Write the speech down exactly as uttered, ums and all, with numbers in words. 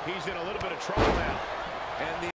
He's in a little bit of trouble now. And the